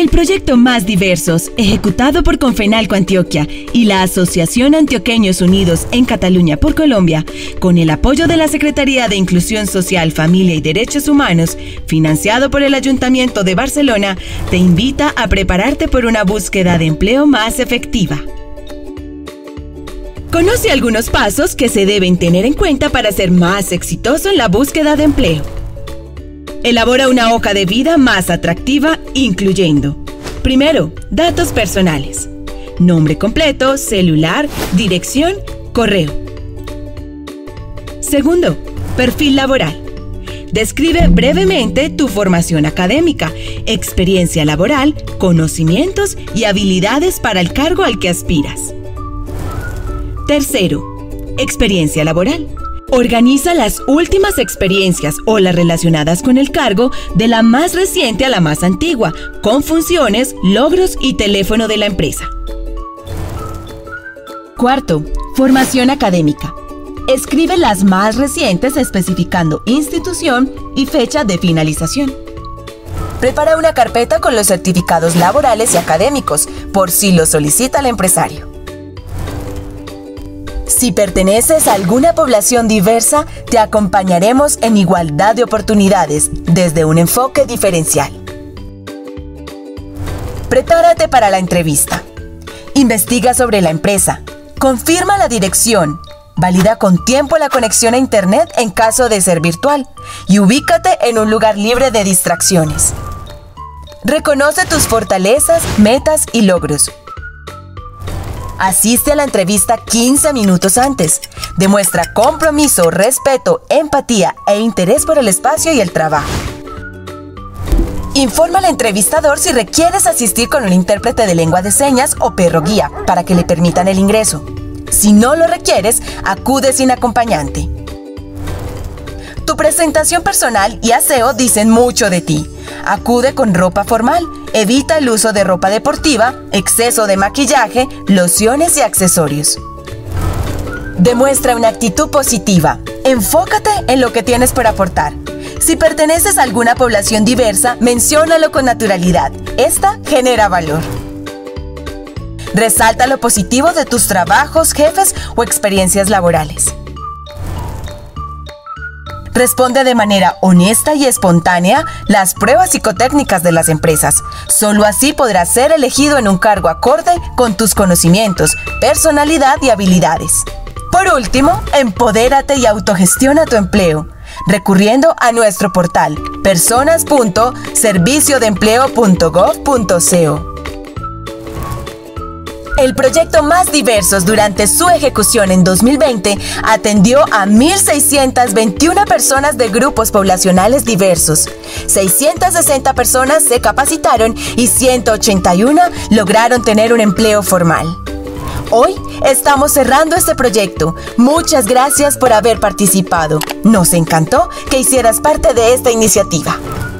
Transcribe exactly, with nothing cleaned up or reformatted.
El proyecto Más Diversos, ejecutado por Confenalco Antioquia y la Asociación Antioqueños Unidos en Cataluña por Colombia, con el apoyo de la Secretaría de Inclusión Social, Familia y Derechos Humanos, financiado por el Ayuntamiento de Barcelona, te invita a prepararte por una búsqueda de empleo más efectiva. Conoce algunos pasos que se deben tener en cuenta para ser más exitoso en la búsqueda de empleo. Elabora una hoja de vida más atractiva, incluyendo: primero, datos personales. Nombre completo, celular, dirección, correo. Segundo, perfil laboral. Describe brevemente tu formación académica, experiencia laboral, conocimientos y habilidades para el cargo al que aspiras. Tercero, experiencia laboral. Organiza las últimas experiencias o las relacionadas con el cargo de la más reciente a la más antigua, con funciones, logros y teléfono de la empresa. Cuarto, formación académica. Escribe las más recientes especificando institución y fecha de finalización. Prepara una carpeta con los certificados laborales y académicos, por si lo solicita el empresario. Si perteneces a alguna población diversa, te acompañaremos en igualdad de oportunidades desde un enfoque diferencial. Prepárate para la entrevista. Investiga sobre la empresa. Confirma la dirección. Valida con tiempo la conexión a Internet en caso de ser virtual. Y ubícate en un lugar libre de distracciones. Reconoce tus fortalezas, metas y logros. Asiste a la entrevista quince minutos antes. Demuestra compromiso, respeto, empatía e interés por el espacio y el trabajo. Informa al entrevistador si requieres asistir con un intérprete de lengua de señas o perro guía para que le permitan el ingreso. Si no lo requieres, acude sin acompañante. Tu presentación personal y aseo dicen mucho de ti. Acude con ropa formal. Evita el uso de ropa deportiva, exceso de maquillaje, lociones y accesorios. Demuestra una actitud positiva. Enfócate en lo que tienes por aportar. Si perteneces a alguna población diversa, menciónalo con naturalidad. Esta genera valor. Resalta lo positivo de tus trabajos, jefes o experiencias laborales. Responde de manera honesta y espontánea las pruebas psicotécnicas de las empresas. Solo así podrás ser elegido en un cargo acorde con tus conocimientos, personalidad y habilidades. Por último, empodérate y autogestiona tu empleo, recurriendo a nuestro portal personas punto servicio de empleo punto gob punto co. El proyecto Más Diversos, durante su ejecución en dos mil veinte, atendió a mil seiscientas veintiuna personas de grupos poblacionales diversos. seiscientas sesenta personas se capacitaron y ciento ochenta y uno lograron tener un empleo formal. Hoy estamos cerrando este proyecto. Muchas gracias por haber participado. Nos encantó que hicieras parte de esta iniciativa.